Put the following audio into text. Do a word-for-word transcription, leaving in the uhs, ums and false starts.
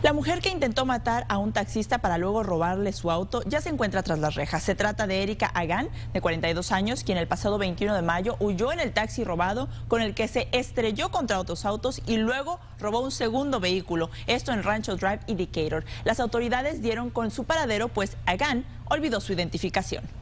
La mujer que intentó matar a un taxista para luego robarle su auto ya se encuentra tras las rejas. Se trata de Erika Agán, de cuarenta y dos años, quien el pasado veintiuno de mayo huyó en el taxi robado con el que se estrelló contra otros autos y luego robó un segundo vehículo, esto en Rancho Drive y Decatur. Las autoridades dieron con su paradero, pues Agán olvidó su identificación.